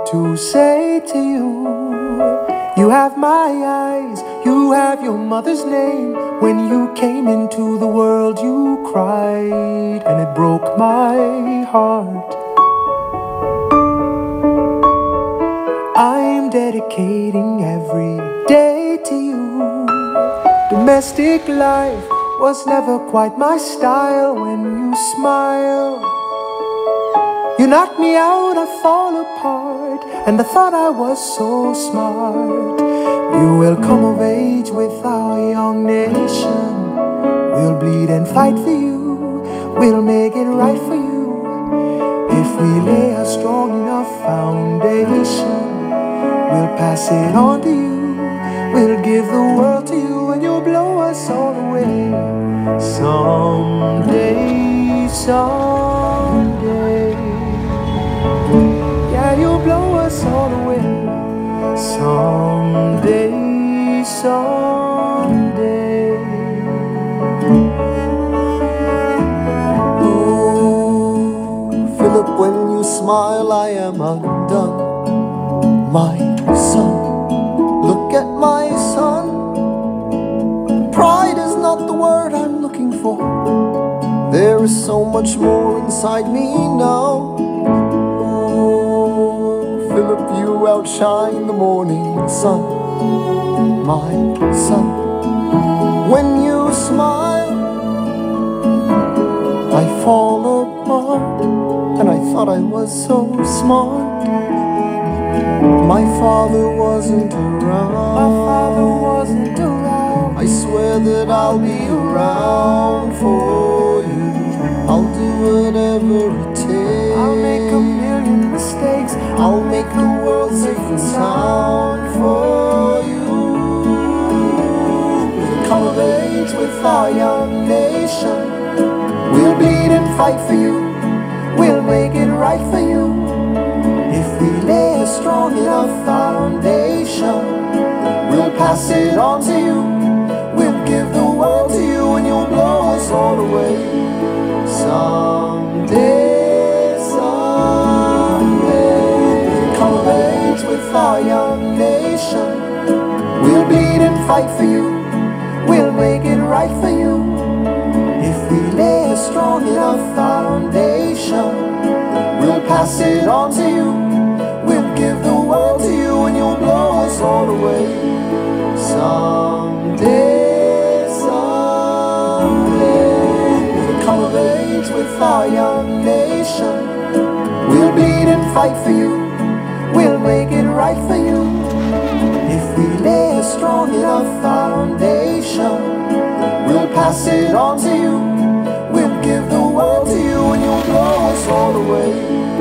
to say to you. You have my eyes, you have your mother's name. When you came into the world you cried, and it broke my heart. I'm dedicating every day to you. Domestic life was never quite my style. When you smile, you knock me out, I fall apart. And I thought I was so smart. You will come of age with our young nation. We'll bleed and fight for you. We'll make it right for you. If we lay a strong enough foundation, we'll pass it on to you. We'll give the world to you, and you'll blow us all away. Someday, someday, yeah, you'll blow us all away. Someday, someday. Oh, Philip, when you smile, I am undone. My son, look at my son. Pride is not the word I'm looking for. There is so much more inside me now. Philip, you outshine the morning sun. My son, when you smile, I fall apart. And I thought I was so smart. My father wasn't around. I swear that I'll be around for you. I'll do whatever it takes. I'll make a million mistakes. I'll make the world safe and sound for you. We'll come of age with our young nation. We'll bleed and fight for you. We'll make it right for you. If we lay a strong enough foundation, we'll pass it on to you. We'll give the world to you, and you'll blow us all away. Someday, someday, we'll come of age with our young nation. We'll bleed and fight for you. We'll make it right for you. If we lay a strong enough foundation, we'll pass it on to you. We'll give the world to you, and you'll blow us all away. Someday, someday, we'll come of age with our young nation. We'll bleed and fight for you. We'll make it right for you. If we lay a strong enough foundation, we'll pass it on to you. We'll give the world to you, and you'll blow us all away.